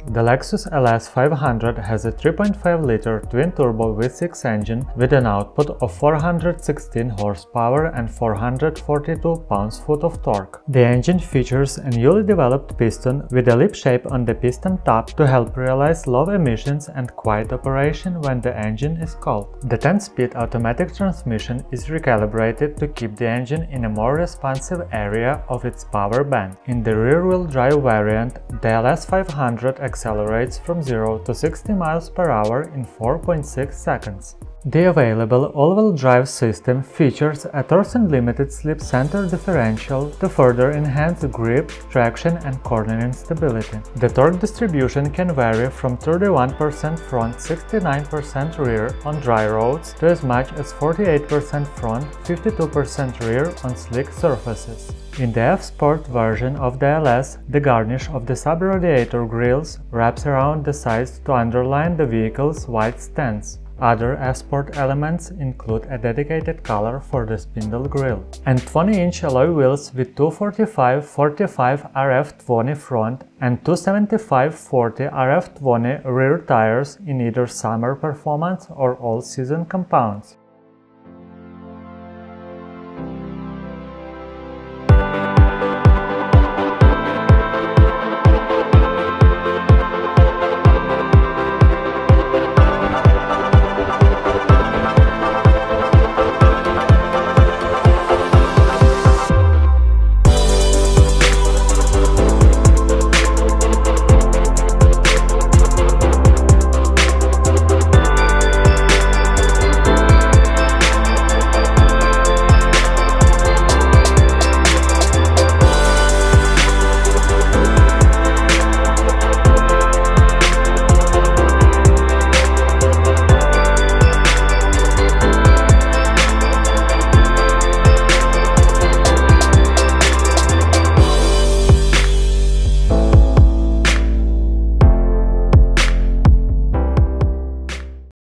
The Lexus LS 500 has a 3.5-liter twin-turbo V6 engine with an output of 416 horsepower and 442 pounds-foot of torque. The engine features a newly developed piston with a lip shape on the piston top to help realize low emissions and quiet operation when the engine is cold. The 10-speed automatic transmission is recalibrated to keep the engine in a more responsive area of its power band. In the rear-wheel drive variant, the LS 500 accelerates from 0 to 60 miles per hour in 4.6 seconds. The available all-wheel drive system features a Torsen limited slip center differential to further enhance grip, traction and cornering stability. The torque distribution can vary from 31% front, 69% rear on dry roads to as much as 48% front, 52% rear on slick surfaces. In the F-Sport version of the LS, the garnish of the sub-radiator grills wraps around the sides to underline the vehicle's wide stance. Other F-Sport elements include a dedicated color for the spindle grille and 20-inch alloy wheels with 245/45 RF20 front and 275/40 RF20 rear tires in either summer performance or all-season compounds.